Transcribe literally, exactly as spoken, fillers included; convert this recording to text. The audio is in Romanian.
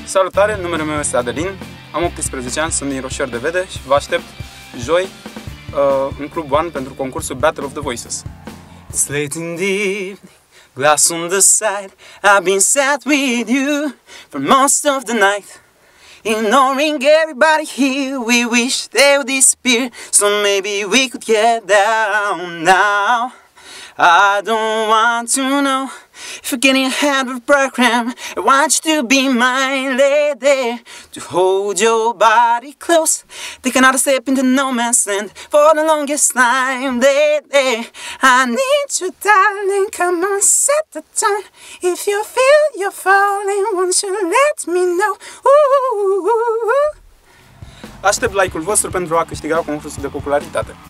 Salutare, numele meu este Adelin, am optsprezece ani, sunt din Roșier de Vede și vă aștept joi uh, în Club One pentru concursul Battle of the Voices. It's late in the evening, glass on the side, I've been sat with you for most of the night. Ignoring everybody here, we wish they would disappear, so maybe we could get down now. I don't want to know if you're getting ahead of the program. I want you to be my lady, to hold your body close, take another step into no man's land for the longest time, lady. I need you, darling, come on, set the tone. If you feel you're falling, won't you let me know? Ooh. Aștept like-ul vostru pentru a câștiga concursul de popularitate.